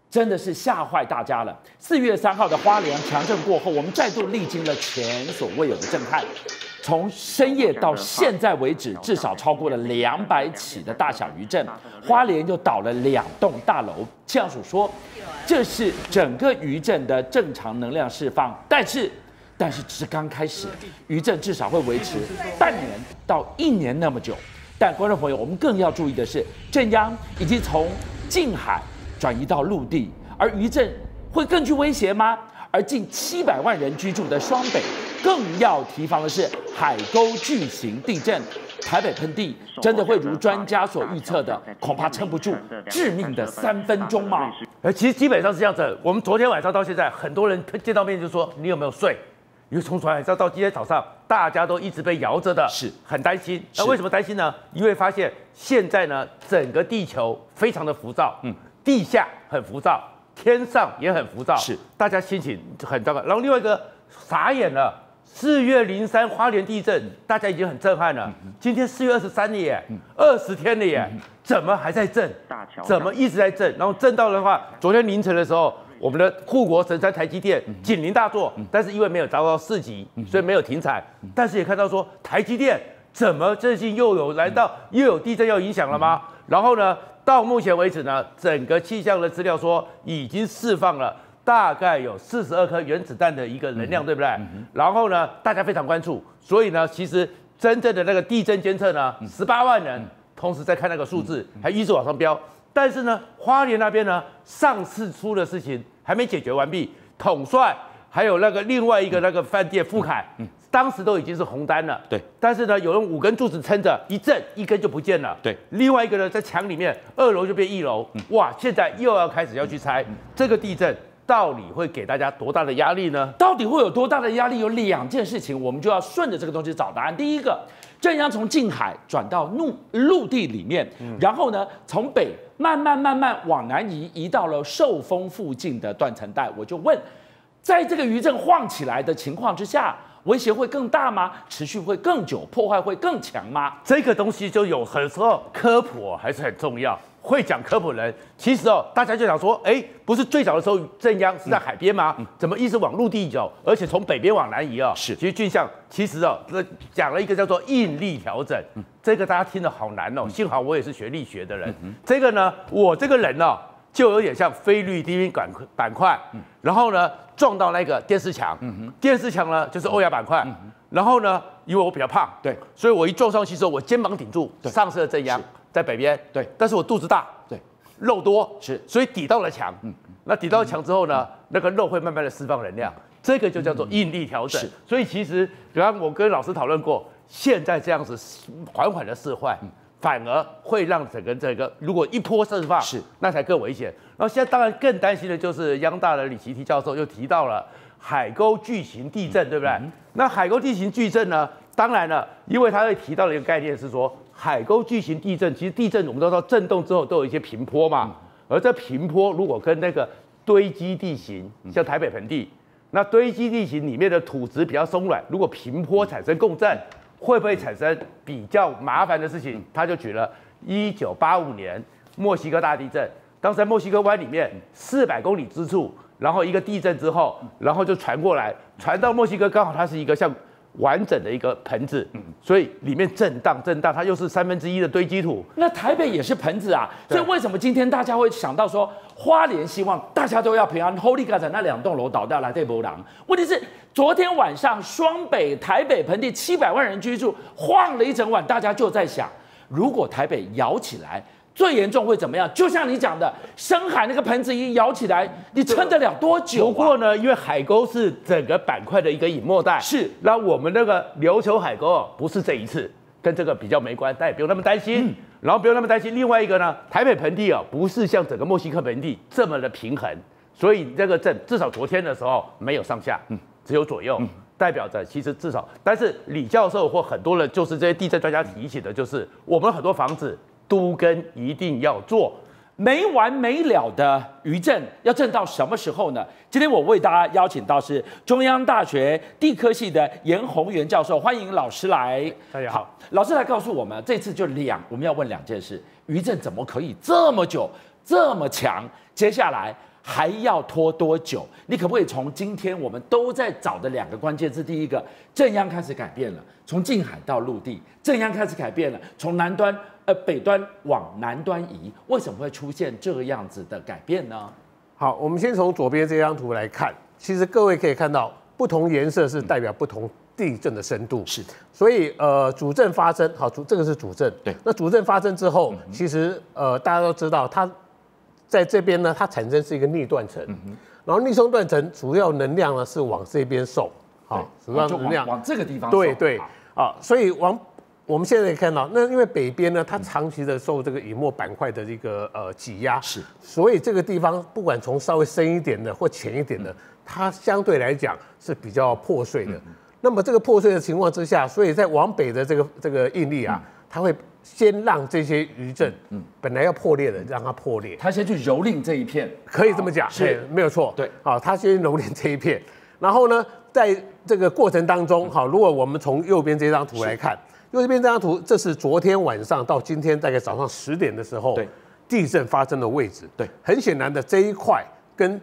真的是吓坏大家了。4月3号的花莲强震过后，我们再度历经了前所未有的震撼。从深夜到现在为止，至少超过了200起的大小余震，花莲又倒了2栋大楼。气象署说，这是整个余震的正常能量释放，但是只是刚开始，余震至少会维持半年到1年那么久。但观众朋友，我们更要注意的是，震央已经从近海转移到陆地，而余震会更具威胁吗？而近700万人居住的双北，更要提防的是海沟巨型地震，台北盆地真的会如专家所预测的，恐怕撑不住致命的3分钟吗？ 其实基本上是这样子。我们昨天晚上到现在，很多人见到面就说你有没有睡？因为从昨天晚上到今天早上，大家都一直被摇着的， 是很担心。那为什么担心呢？因为发现现在呢，整个地球非常的浮躁，地下很浮躁，天上也很浮躁， 是大家心情很糟糕。然后另外一个傻眼了，4月03花莲地震，大家已经很震撼了。今天4月23了耶，20天了耶，怎么还在震？怎么一直在震？然后震到的话，昨天凌晨的时候，我们的护国神山台积电紧邻大作，但是因为没有遭到4级，所以没有停产。但是也看到说，台积电怎么最近又有地震要影响了吗？然后呢，到目前为止呢，整个气象的资料说已经释放了大概有42颗原子弹的一个能量，对不对？然后呢，大家非常关注，所以呢，其实真正的那个地震监测呢，18万人同时在看那个数字，还一直往上飙。但是呢，花莲那边呢，上次出的事情还没解决完毕，统帅还有那个另外一个那个饭店富凯，当时都已经是红单了。 对。 但是呢，有人5根柱子撑着，一震1根就不见了。 对。 另外一个呢，在墙里面，2楼就变1楼。哇！现在又要开始要去猜这个地震到底会给大家多大的压力呢？ 到底会有多大的压力？有2件事情，我们就要顺着这个东西找答案。第一个，震央从近海转到陆地里面，然后呢，从北慢慢往南移到了寿丰附近的断层带。我就问，在这个余震晃起来的情况之下，威胁会更大吗？持续会更久，破坏会更强吗？ 这个东西就有很时候科普还是很重要。会讲科普人，其实大家就想说，不是最早的时候震央是在海边吗？怎么一直往陆地走，而且从北边往南移是， 其实俊相讲了一个叫做应力调整，这个大家听得好难哦。幸好我也是学力学的人，这个呢，我这个人就有点像菲律宾板块，然后呢撞到那个电视墙，电视墙呢就是欧亚板块，然后呢，因为我比较胖， 对， 所以我一撞上去之后，我肩膀顶住，上次的震央。在北边， 对， 但是我肚子大， 对， 肉多， 是， 所以抵到了墙，那抵到了墙之后呢，那个肉会慢慢的释放能量，这个就叫做应力调整。所以其实刚刚我跟老师讨论过，现在这样子缓缓的释放，反而会让整个如果一波释放， 是， 那才更危险。然后现在当然更担心的就是央大的李奇提教授又提到了海沟巨型地震，对不对？那海沟地形巨震呢，当然了，因为他会提到的一个概念是说。海沟巨型地震，其实地震我们都知道，震动之后都有一些平坡嘛。而这平坡如果跟那个堆积地形，像台北盆地，那堆积地形里面的土质比较松软，如果平坡产生共振，会不会产生比较麻烦的事情？他就举了1985年墨西哥大地震，当时在墨西哥湾里面400公里之处，然后一个地震之后，然后就传过来，传到墨西哥，刚好它是一个像。完整的一个盆子，所以里面震荡，它又是1/3的堆积土。 那台北也是盆子啊，所以为什么今天大家会想到说花莲希望大家都要平安 ？Holy God， 那2栋楼倒掉来对不狼？问题是昨天晚上双北、台北盆地700万人居住，晃了一整晚，大家就在想，如果台北摇起来。最严重会怎么样？就像你讲的，深海那个盆子一摇起来，你撑得了多久？ 不过呢，因为海沟是整个板块的一个隐没带， 是。 那我们那个琉球海沟不是这一次，跟这个比较没关，大家也不用那么担心。然后不用那么担心，另外一个呢，台北盆地不是像整个墨西哥盆地这么的平衡，所以这个震至少昨天的时候没有上下，只有左右。代表着其实至少，但是李教授或很多人就是这些地震专家提醒的，就是我们很多房子。都跟一定要做， 没完没了的余震要震到什么时候呢？今天我为大家邀请到是中央大学地科系的严宏源教授，欢迎老师来。 大家好， 老师来告诉我们，这次就我们要问2件事：余震怎么可以这么久、这么强？ 接下来还要拖多久？你可不可以从今天我们都在找的2个关键字，第一个，震央开始改变了，从近海到陆地，震央开始改变了，从北端往南端移，为什么会出现这样子的改变呢？ 好，我们先从左边这张图来看，其实各位可以看到，不同颜色是代表不同地震的深度。 是的， 所以主震发生，好，这个是主震。 对， 那主震发生之后，其实大家都知道，它在这边呢，它产生是一个逆断层，然后逆冲断层主要能量呢是往这边送，好，主要能量往这个地方送。 对对，啊，所以我们现在可以看到，那因为北边呢，它长期的受这个隐没板块的一个挤压， 是， 所以这个地方不管从稍微深一点的或浅一点的，它相对来讲是比较破碎的。那么这个破碎的情况之下，所以在往北的这个应力啊，它会先让这些余震，本来要破裂的，让它破裂， 它先去蹂躏这一片， 可以这么讲， 是没有错， 对， 好，它先蹂躏这一片，然后呢，在这个过程当中，好，如果我们从右边这张图来看。右边这张图，这是昨天晚上到今天大概早上10点的时候， 对， 地震发生的位置。 对， 很显然的这一块跟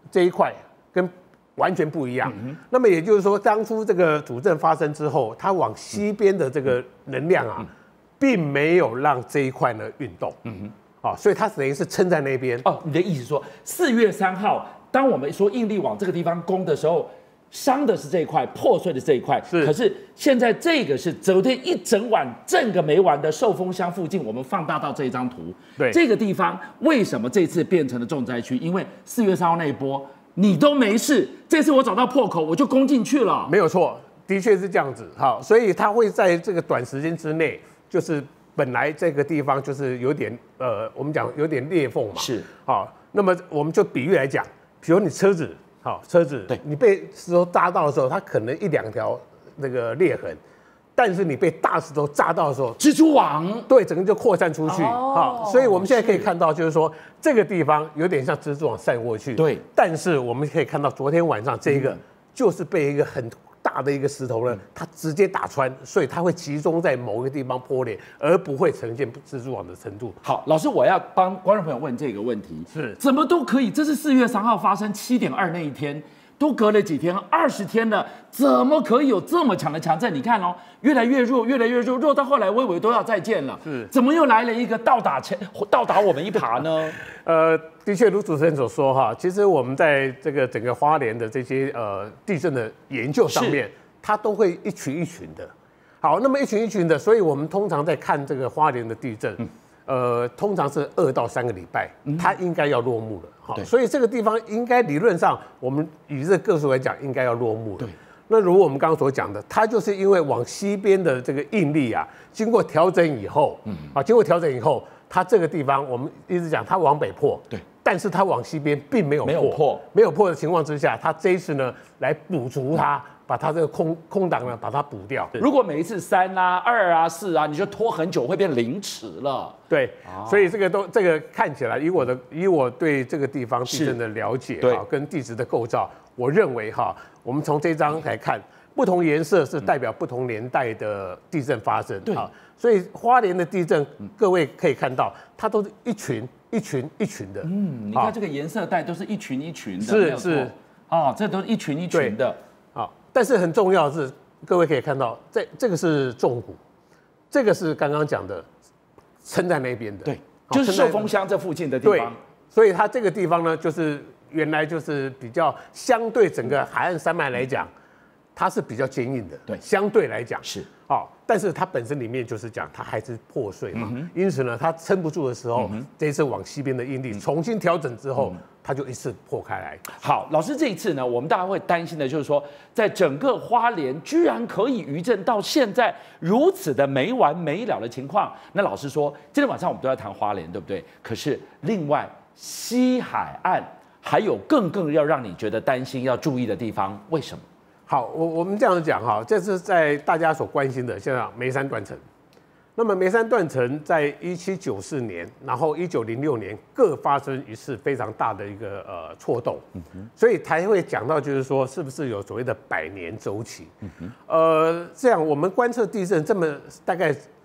完全不一样。那么也就是说，当初这个主震发生之后，它往西边的这个能量啊，并没有让这一块呢运动。所以它等于是撑在那边。 哦，你的意思说，4月3号，当我们说应力往这个地方攻的时候。伤的是这一块，破碎的这一块。可是现在这个是昨天一整晚震个没完的寿丰乡附近，我们放大到这一张图。 对， 这个地方为什么这次变成了重灾区？因为4月3号那一波你都没事，这次我找到破口我就攻进去了。 没有错，的确是这样子。好，所以它会在这个短时间之内，就是本来这个地方就是有点我们讲有点裂缝嘛。 是。 好，那么我们就比喻来讲，比如你车子。好，车子对你被石头扎到的时候，它可能1、2条那个裂痕，但是你被大石头扎到的时候， 蜘蛛网对整个就扩散出去。好，所以我们现在可以看到，就是说这个地方有点像蜘蛛网散过去。 对， 但是我们可以看到昨天晚上这一个就是被一个很大的一个石头呢，它直接打穿，所以它会集中在某个地方破裂，而不会呈现蜘蛛网的程度。 好，老师，我要帮观众朋友问这个问题： 是怎么都可以？这是4月3号发生7点2那一天，都隔了几天，20天了，怎么可以有这么强的强震？你看哦，越来越弱，越来越弱，弱到后来微微都要再见了。 是， 怎么又来了一个倒打我们一耙呢？ 的确，如主持人所说哈，其实我们在这个整个花莲的这些地震的研究上面，它都会一群一群的。好，那么一群一群的，所以我们通常在看这个花莲的地震，通常是2到3个礼拜，它应该要落幕了。好，所以这个地方应该理论上，我们以这个个数来讲，应该要落幕了。对。那如果我们刚刚所讲的，它就是因为往西边的这个应力啊，经过调整以后，经过调整以后，它这个地方我们一直讲它往北破，对，但是它往西边并没有破的情况之下，它这一次呢来补足它，把它这个空档呢把它补掉。 如果每一次3啊、2啊、4啊，你就拖很久，会变0尺了。 对，所以这个看起来，以我对这个地方地震的了解啊，跟地质的构造，我认为哈，我们从这张来看，不同颜色是代表不同年代的地震发生。对，所以花莲的地震，各位可以看到，它都是一群的。 你看这个颜色带都是一群一群的。 是。 这都是一群一群的。 好，但是很重要的是，各位可以看到，这个是纵谷，这个是刚刚讲的撑在那边的。 对，就是寿丰乡这附近的地方。 所以它这个地方呢，就是原来就是比较相对整个海岸山脉来讲，它是比较坚硬的。对，相对来讲是。 但是它本身里面就是讲它还是破碎嘛，因此呢，它撑不住的时候，这一次往西边的应力重新调整之后，它就一次破开来。 好，老师这一次呢，我们大家会担心的就是说，在整个花莲居然可以余震到现在如此的没完没了的情况。那老师说，今天晚上我们都在谈花莲，对不对？可是另外西海岸还有更要让你觉得担心、要注意的地方，为什么？ 好，我们这样讲哈，这是在大家所关心的，像梅山断层。那么梅山断层在1794年，然后1906年各发生一次非常大的一个错动，所以才会讲到就是说，是不是有所谓的100年周期？这样我们观测地震这么大概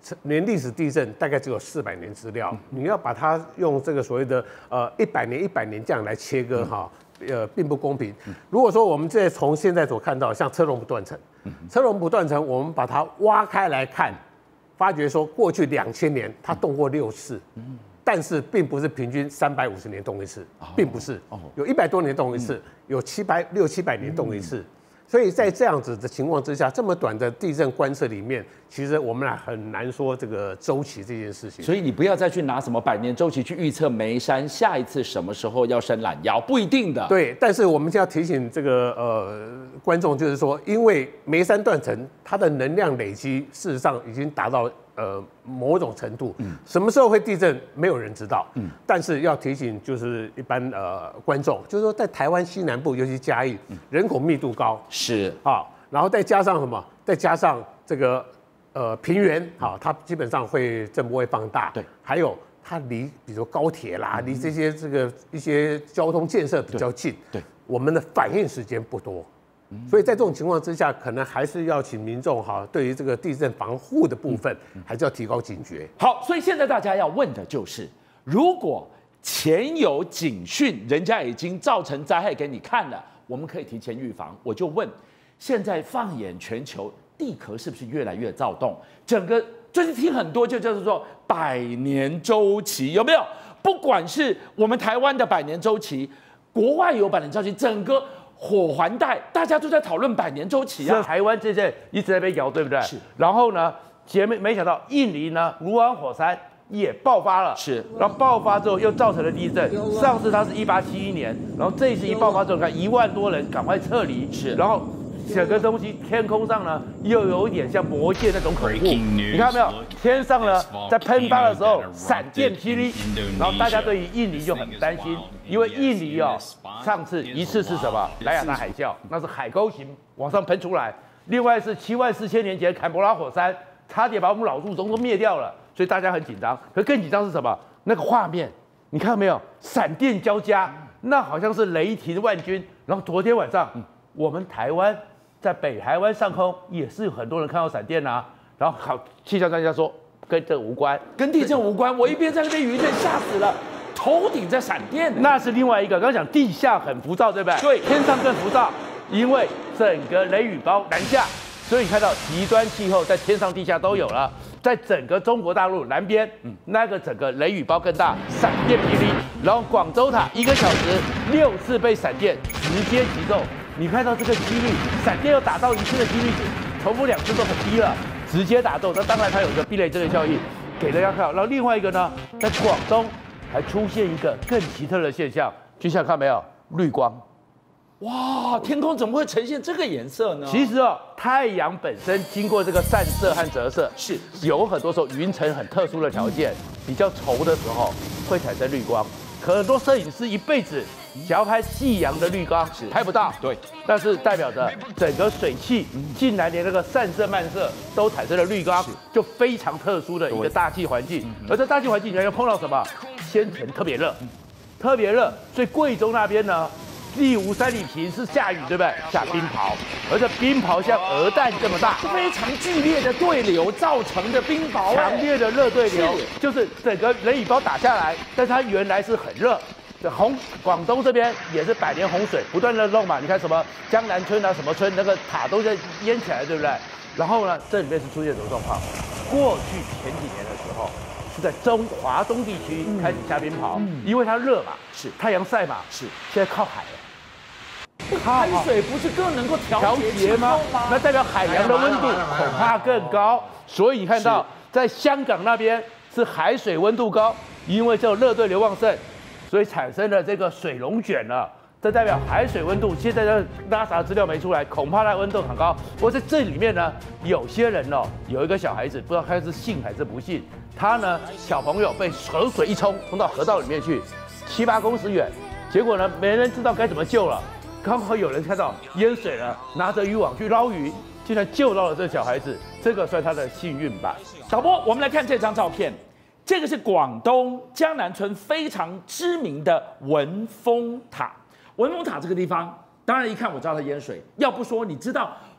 年历史地震大概只有400年资料，你要把它用这个所谓的100年这样来切割哈，并不公平。如果说我们从现在所看到，像车龙埔断层，车龙埔断层，我们把它挖开来看，发觉说过去2000年它动过6次，但是并不是平均350年动一次，并不是，有100多年动一次，有600-700年动一次。所以在这样子的情况之下，这么短的地震观测里面，其实我们很难说这个周期这件事情。 所以你不要再去拿什么100年周期去预测梅山下一次什么时候要伸懒腰，不一定的。 对，但是我们就要提醒这个观众，就是说，因为梅山断层它的能量累积，事实上已经达到某种程度，什么时候会地震，没有人知道。但是要提醒，就是一般观众，就是说在台湾西南部，尤其嘉义，人口密度高， 是啊，然后再加上什么？再加上这个平原，好，它基本上震波会放大。 对， 还有它离，比如高铁啦，离这些一些交通建设比较近。 对， 我们的反应时间不多。所以在这种情况之下，可能还是要请民众哈，对于这个地震防护的部分，还是要提高警觉。 好，所以现在大家要问的就是，如果前有警讯，人家已经造成灾害给你看了，我们可以提前预防。我就问，现在放眼全球，地壳是不是越来越躁动？整个最近听很多就叫做100年周期，有没有？不管是我们台湾的100年周期，国外有100年周期，整个火环带，大家都在讨论100年周期啊。 台湾这阵一直在被摇，对不对？ 是。 然后呢，没想到印尼呢，卢旺火山也爆发了。 是。 然后爆发之后又造成了地震。上次它是1871年，然后这一次一爆发之后，看1万多人赶快撤离。 是。 然后整个东西天空上呢，又有一点像魔界那种恐怖。你看到没有？天上呢，在喷发的时候，闪电霹雳，然后大家对于印尼就很担心，因为印尼哦，上次一次是什么？莱雅纳海啸，那是海沟型往上喷出来；另外是74000年前坎伯拉火山，差点把我们老祖宗都灭掉了，所以大家很紧张。可更紧张是什么？那个画面，你看到没有？闪电交加，那好像是雷霆万钧。然后昨天晚上，我们台湾在北台湾上空也是有很多人看到闪电啊。然后好，气象专家说跟这无关， 跟地震无关。我一边在那边余震吓死了，头顶在闪电， 那是另外一个。刚刚讲地下很浮躁，对不对？ 对， 天上更浮躁，因为整个雷雨包南下，所以你看到极端气候在天上地下都有了。在整个中国大陆南边，那个整个雷雨包更大，闪电霹雳。然后广州塔1个小时6次被闪电直接击中，你看到这个几率，闪电要打到1次的几率，重复2次都很低了。直接打中，那当然它有一个避雷针的效应，给大家看。然后另外一个呢，在广东还出现一个更奇特的现象，就像看没有绿光， 哇，天空怎么会呈现这个颜色呢？ 其实哦，太阳本身经过这个散射和折射， 是有很多时候云层很特殊的条件，比较稠的时候会产生绿光。可很多摄影师一辈子想要拍夕阳的绿光，拍不到。 对， 但是代表着整个水汽竟然连那个散射漫射都产生了绿光，就非常特殊的一个大气环境。而这大气环境里面又碰到什么？先前特别热，特别热，所以贵州那边呢，地无三里平是下雨，对不对？下冰雹，而这冰雹像鹅蛋这么大， 非常剧烈的对流造成的冰雹， 强烈的热对流，就是整个雷雨包打下来，但是它原来是很热。广东这边也是百年洪水，不断的弄嘛，你看什么江南村啊，什么村那个塔都在淹起来，对不对？然后呢，这里面是出现什么状况？过去前几年的时候，是在华东地区开始下冰雹，因为它热嘛， 是太阳晒嘛， 是现在靠海了。 海水不是更能够调节吗？那代表海洋的温度恐怕更高。所以你看到在香港那边是海水温度高，因为这种热对流旺盛，所以产生了这个水龙卷了。这代表海水温度，现在的NASA的资料没出来，恐怕它温度很高。不过在这里面呢，有些人哦，有一个小孩子，不知道他是幸还是不幸，他呢小朋友被河水一冲到河道里面去，7、8公尺远，结果呢没人知道该怎么救了。刚好有人看到淹水了，拿着渔网去捞鱼，竟然救到了这小孩子，这个算他的幸运吧。 导播，我们来看这张照片，这个是广东江南村非常知名的文峰塔。文峰塔这个地方，当然一看我知道它淹水，要不说你知道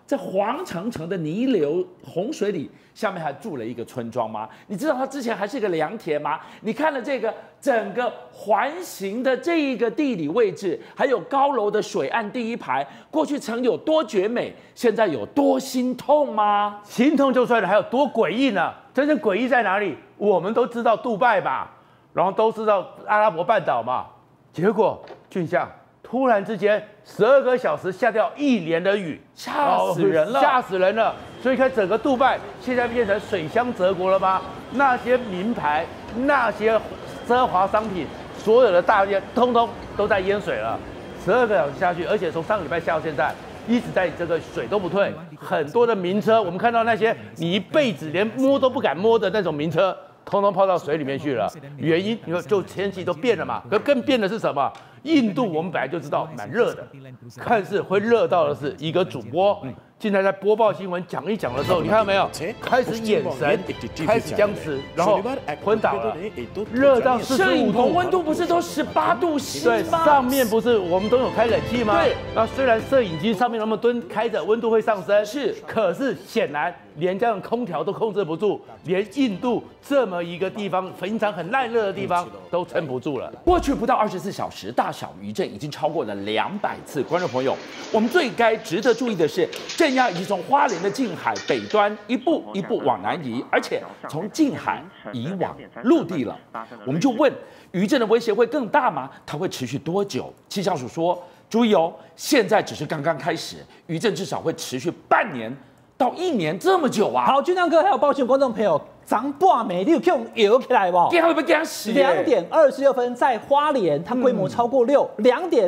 在黄澄澄的泥流洪水里，下面还住了一个村庄吗？你知道它之前还是一个良田吗？你看了这个整个环形的这一个地理位置，还有高楼的水岸第一排，过去曾有多绝美，现在有多心痛吗？ 心痛就算了，还有多诡异呢？真正诡异在哪里？我们都知道杜拜嘛，然后都知道阿拉伯半岛嘛，结果俊相突然之间12个小时下掉1年的雨， 吓死人了， 吓死人了！所以看整个杜拜现在变成水乡泽国了吗？那些名牌、那些奢华商品，所有的大店通通都在淹水了。12个小时下去，而且从上个礼拜下到现在，一直在这个水都不退。很多的名车，我们看到那些你一辈子连摸都不敢摸的那种名车，通通泡到水里面去了。原因你说就天气都变了嘛，可更变的是什么？印度我们本来就知道蛮热的，看似会热到的是一个主播，现在在播报新闻讲一讲的时候，你看到没有？开始眼神开始僵持，然后昏倒了，热到摄影 45度。 棚温度不是都18度7 对， 吗？ 上面不是我们都有开冷气吗？ 对。 那虽然摄影机上面那么蹲开着，温度会上升， 是， 可是显然连这样空调都控制不住，连印度这么一个地方平常很耐热的地方都撑不住了。 过去不到24小时，大小余震已经超过了200次。观众朋友，我们最该值得注意的是，震压已经从花莲的近海北端一步一步往南移，而且从近海移往陆地了。我们就问，余震的威胁会更大吗？它会持续多久？气象署说，注意哦，现在只是刚刚开始，余震至少会持续半年到1年这么久啊！ 好，俊亮哥还有抱歉观众朋友，咱半暝你有用摇起来不？ 给他会不会给他洗 ？2点26分在花莲，它规模超过6，2点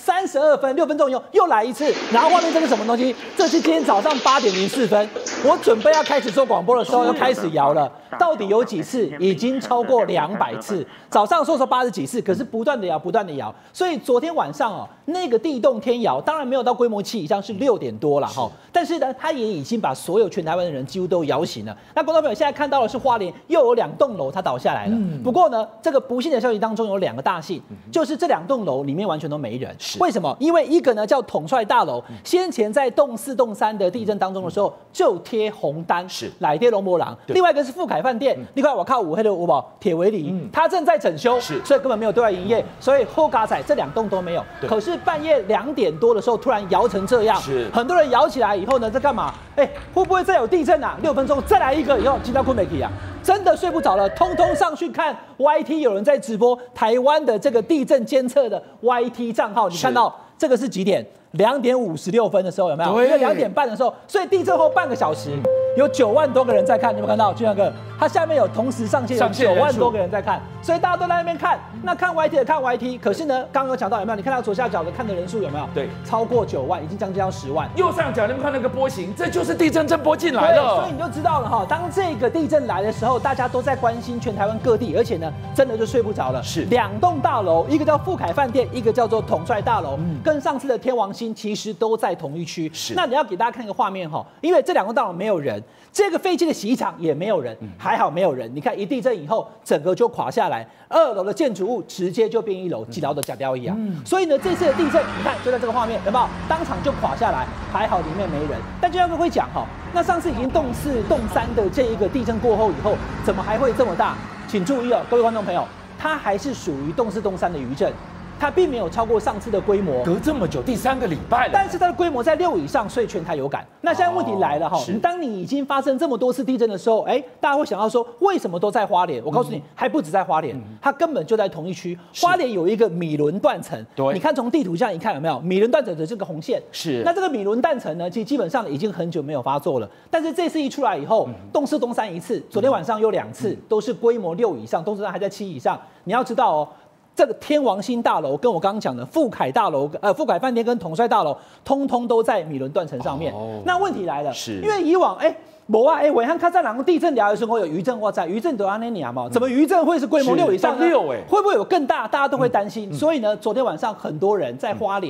32分6分钟又来一次，然后外面这是什么东西？这是今天早上8点04分，我准备要开始做广播的时候又开始摇了，到底有几次？已经超过200次。早上说80几次，可是不断的摇，不断的摇，所以昨天晚上哦，那个地动天摇，当然没有到规模7以上，是6点多了哈，但是呢，它也已经把所有全台湾的人几乎都摇醒了。那观众朋友现在看到的是花莲又有2栋楼它倒下来了，不过呢，这个不幸的消息当中有2个大幸，就是这2栋楼里面完全都没人。为什么？因为一个呢叫统帅大楼，先前在洞4、洞3的地震当中的时候就贴红单，是来贴龙博廊。另外一个是富凯饭店，另外我靠五黑的五宝铁围篱，它正在整修，所以根本没有对外营业，所以后嘎仔这2栋都没有。可是半夜2点多的时候突然摇成这样，很多人摇起来以后呢，在干嘛？会不会再有地震啊？6分钟再来一个以后，今天困没起啊？真的睡不着了，通通上去看 YT， 有人在直播台湾的这个地震监测的 YT 账号，你看到这个是几点？2点56分的时候有没有？因为2点半的时候，所以地震后半个小时。有9万多个人在看，你有没有看到？俊亮哥，它下面有同时上线有9万多个人在看，所以大家都在那边看。那看 YT 的看 YT， 可是呢，刚刚有讲到有没有？你看到左下角的看的人数有没有？ 对， 超过9万，已经将近要10万。 右上角你们看那个波形，这就是地震震波进来了。 所以你就知道了哈，当这个地震来的时候，大家都在关心全台湾各地，而且呢，真的就睡不着了。是2栋大楼，一个叫富凯饭店，一个叫做统帅大楼，跟上次的天王星其实都在同一区。是，那你要给大家看一个画面哈，因为这2栋大楼没有人。这个飞机的洗衣厂也没有人，还好没有人。你看一地震以后，整个就垮下来，2楼的建筑物直接就变1楼，2楼的假掉一样。所以呢，这次的地震，你看就在这个画面，有没有？当场就垮下来，还好里面没人。但就像哥会讲哈，那上次已经洞4、洞3的这一个地震过后以后，怎么还会这么大？请注意哦，各位观众朋友，它还是属于洞4、洞3的余震。它并没有超过上次的规模， 隔这么久，第3个礼拜了。 但是它的规模在6以上，所以全台有感。那现在问题来了哈，当你已经发生这么多次地震的时候，大家会想到说，为什么都在花莲？我告诉你，还不止在花莲，它根本就在同一区。花莲有一个米伦断层，你看从地图上一看有没有？米伦断层的这个红线是。那这个米伦断层呢，其实基本上已经很久没有发作了。但是这次一出来以后，洞4、洞3一次，昨天晚上又2次，都是规模6以上，洞4还在7以上。你要知道哦。这个天王星大楼跟我刚刚讲的富凯大楼、富凯饭店跟统帅大楼，通通都在米伦断层上面。那问题来了，因为以往无啊，伟汉看在哪个地震聊的时候有余震，哇塞，余震都要那年嘛，怎么余震会是规模6以上呢？会不会有更大？大家都会担心。所以呢，昨天晚上很多人在花莲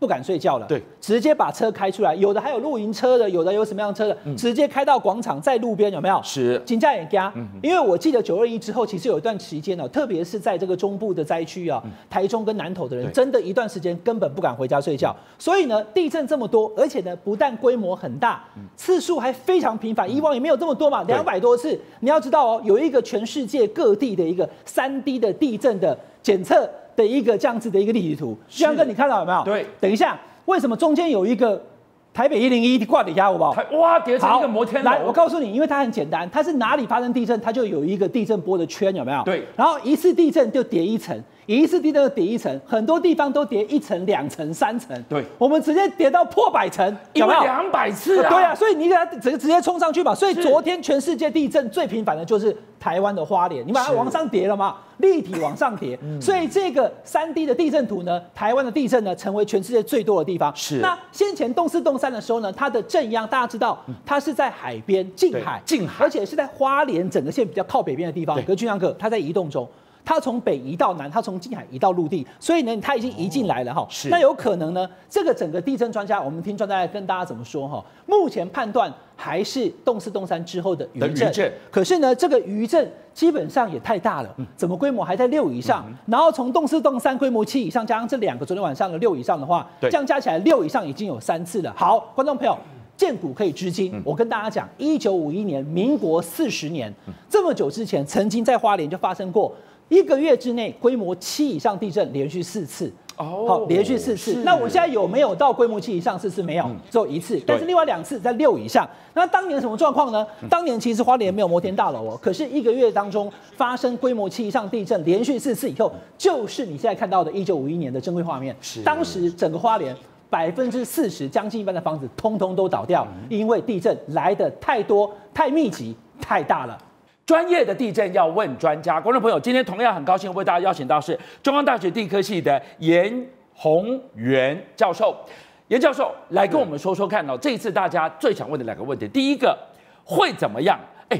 不敢睡觉了， 对， 直接把车开出来，有的还有露营车的，有的有什么样的车的，直接开到广场，在路边有没有？ 是， 金价也加，因为我记得921之后，其实有一段时间哦，特别是在这个中部的灾区啊，台中跟南投的人，真的一段时间根本不敢回家睡觉。所以呢，地震这么多，而且呢，不但规模很大，次数还非常频繁，以往也没有这么多嘛，200多次。你要知道哦，有一个全世界各地的一个3D 的地震的检测的一个这样子的一个地图，徐阳哥，你看到有没有？ 对， 等一下，为什么中间有一个台北101挂底下，好不好？ 哇，叠成一个摩天楼。 来，我告诉你，因为它很简单，它是哪里发生地震，它就有一个地震波的圈，有没有？ 对。 然后一次地震就叠一层，一次地震就叠一层，很多地方都叠1层、2层、3层。 对。 我们直接叠到破100层，有没有 ？200次啊！ 对啊，所以你给它直接冲上去嘛。所以昨天全世界地震最频繁的就是台湾的花莲，你把它往上叠了嘛，立体往上叠。所以这个3D 的地震图呢，台湾的地震呢，成为全世界最多的地方。 是。 那先前动4、动3的时候呢，它的震央大家知道，它是在海边近海，而且是在花莲整个县比较靠北边的地方。可是俊相哥，它在移动中。它从北移到南，它从近海移到陆地，所以呢，它已经移进来了哈。那有可能呢，这个整个地震专家，我们听专家来跟大家怎么说哈？目前判断还是动4、动3之后的余震。可是呢，这个余震基本上也太大了，怎么规模还在6以上？然后从动4、动3规模7以上，加上这2个昨天晚上的6以上的话，这样加起来6以上已经有3次了。好，观众朋友。见古可以知今，我跟大家讲，1951年，民国40年，这么久之前，曾经在花莲就发生过1个月之内规模7以上地震，连续4次。好，连续4次。那我现在有没有到规模7以上4次？没有，只有1次。但是另外2次在6以上。那当年什么状况呢？当年其实花莲没有摩天大楼哦，可是1个月当中发生规模7以上地震，连续4次以后，就是你现在看到的1951年的珍贵画面。当时整个花莲。40%，将近一半的房子通通都倒掉，因为地震来得太多、太密集、太大了。 专业的地震要问专家，观众朋友，今天同样很高兴为大家邀请到是中央大学地科系的严宏源教授。严教授来跟我们说说看哦，这一次大家最想问的2个问题，第一个会怎么样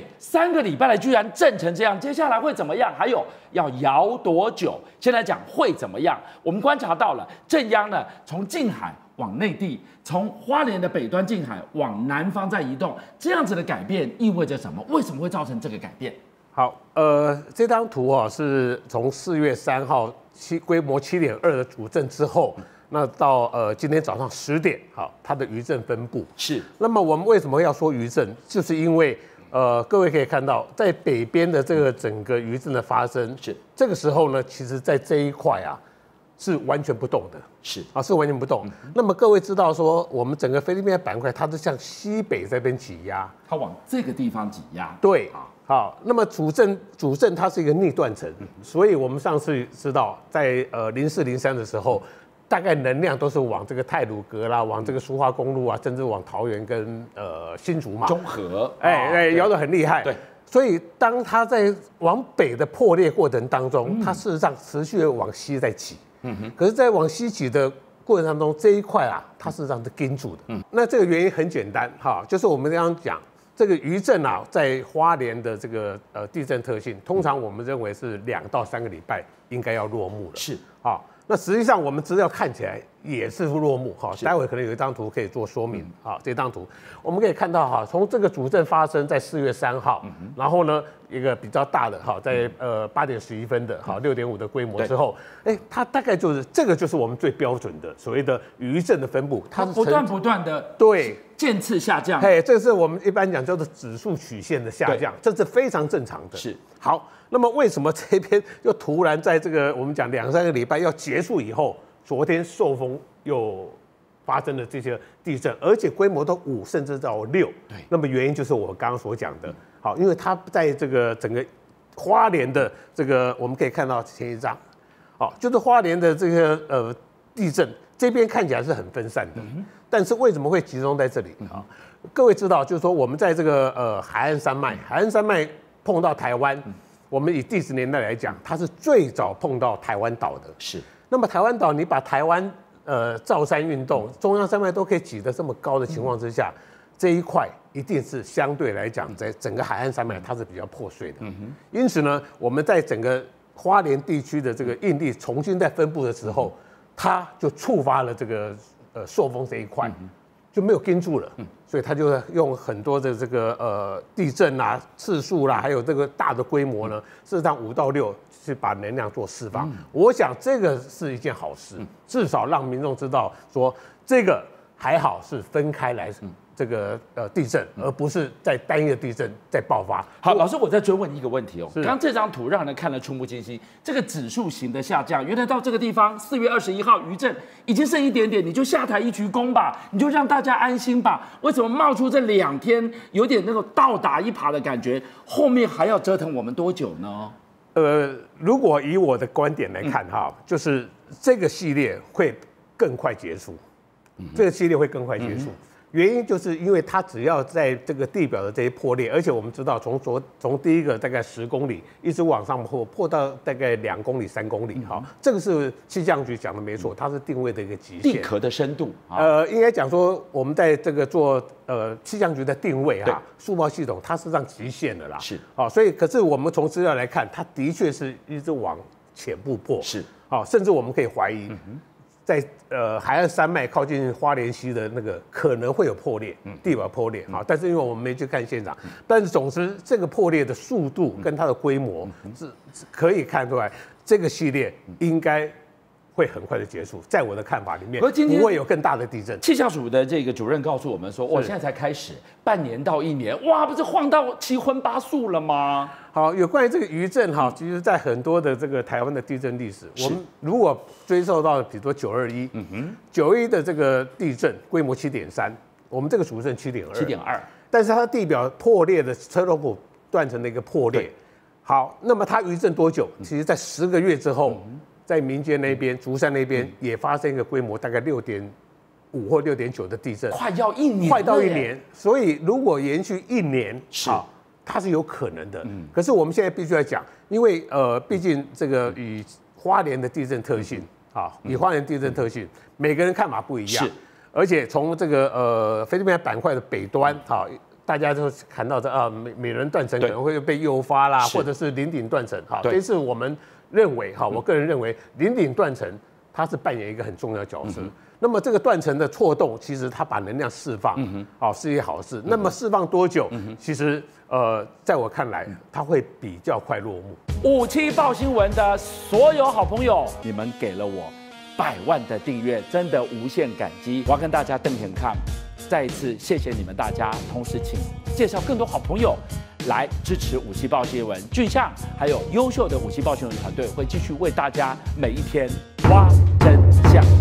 ？3个礼拜来居然震成这样，接下来会怎么样？还有要摇多久？先来讲会怎么样？我们观察到了震央呢，从近海往内地，从花莲的北端近海往南方在移动，这样子的改变意味着什么？为什么会造成这个改变？ 好，这张图啊是从4月3号规模7.2的主震之后，那到今天早上10点，好，它的余震分布是。那么我们为什么要说余震？就是因为各位可以看到，在北边的这个整个余震的发生， 是这个时候呢，其实在这一块啊是完全不动的， 是完全不动。那么各位知道说，我们整个菲律宾的板块，它是向西北这边挤压， 它往这个地方挤压。 对，好，那么主震它是一个逆断层，所以我们上次知道，在04、03的时候。大概能量都是往这个太鲁阁啦，往这个苏花公路啊，甚至往桃园跟新竹嘛， 中和， 摇得很厉害。 对， 所以当它在往北的破裂过程当中，它事实上持续的往西在起。可是，在往西起的过程当中，这一块啊，它事实上是盯住的。那这个原因很简单哈，就是我们刚刚讲这个余震啊，在花莲的这个地震特性，通常我们认为是2到3个礼拜应该要落幕了。 是啊。那实际上我们资料看起来也是落幕哈，待会可能有一张图可以做说明啊。这张图我们可以看到哈，从这个主震发生在4月3号，然后呢一个比较大的哈，在8点11分的哈6.5的规模之后，它大概就是这个就是我们最标准的所谓的余震的分布， 它不断的对渐次下降。 这是我们一般讲叫做指数曲线的下降，这是非常正常的。 是好。那么为什么这边又突然在这个我们讲2、3个礼拜要结束以后，昨天受风又发生了这些地震，而且规模都5甚至到6？ 对， 那么原因就是我刚刚所讲的，好，因为它在这个整个花莲的这个我们可以看到前一张，好，就是花莲的这个地震这边看起来是很分散的，但是为什么会集中在这里啊？各位知道，就是说我们在这个海岸山脉碰到台湾。我们以地质年代来讲，它是最早碰到台湾岛的。 是。 那么台湾岛，你把台湾造山运动、中央山脉都可以挤得这么高的情况之下，这一块一定是相对来讲，在整个海岸山脉它是比较破碎的。因此呢，我们在整个花莲地区的这个应力重新再分布的时候， 它就触发了这个受风这一块，就没有盯住了，所以它就用很多的这个地震啊、次数啦，还有这个大的规模呢，事实上5到6是把能量做释放。我想这个是一件好事，至少让民众知道说这个还好是分开来。这个地震，而不是在单一的地震在爆发。 好，老师，我再追问一个问题哦。刚刚这张图让人看了触目惊心，这个指数型的下降，原来到这个地方4月21号余震已经剩一点点，你就下台一鞠躬吧，你就让大家安心吧。为什么冒出这2天有点那种倒打一耙的感觉？后面还要折腾我们多久呢？ 如果以我的观点来看哈，就是这个系列会更快结束，这个系列会更快结束。原因就是因为它只要在这个地表的这些破裂，而且我们知道从第一个大概10公里一直往上破到大概2公里、3公里，哈，这个是气象局讲的没错，它是定位的一个极限。 地壳的深度， 应该讲说我们在这个做气象局的定位哈，速报系统它是让极限的啦， 是， 好，所以可是我们从资料来看，它的确是一直往浅部破， 是， 好，甚至我们可以怀疑。在海岸山脉靠近花莲溪的那个可能会有破裂，地表破裂啊，但是因为我们没去看现场，但是总之这个破裂的速度跟它的规模是可以看出来，这个系列应该会很快的结束，在我的看法里面，不会有更大的地震。 气象署的这个主任告诉我们说，我现在才开始，半年到1年，哇，不是晃到七荤八素了吗？ 好，有关于这个余震哈，其实在很多的这个台湾的地震历史，我们如果追溯到比如说921，921的这个地震规模7.3，我们这个主震7.2，但是它地表破裂的车头骨断成的一个破裂。好，那么它余震多久？其实在10个月之后，在民间那边，竹山那边也发生一个规模大概6.5或6.9的地震， 快要1年， 快到1年。所以如果延续1年，好。它是有可能的，可是我们现在必须要讲，因为毕竟这个以花莲的地震特性啊，每个人看法不一样，而且从这个菲律宾板块的北端啊，大家都看到美人断层可能会被诱发啦，或者是林顶断层，好，这次我们认为哈，我个人认为林顶断层它是扮演一个很重要的角色。那么这个断层的错动，其实它把能量释放，是一件好事。那么释放多久？其实在我看来，它会比较快落幕。 57报新闻的所有好朋友，你们给了我100万的订阅，真的无限感激。我要跟大家瞪眼看，再一次谢谢你们大家，同时请介绍更多好朋友来支持57报新闻。俊相还有优秀的57报新闻团队会继续为大家每一天挖真相。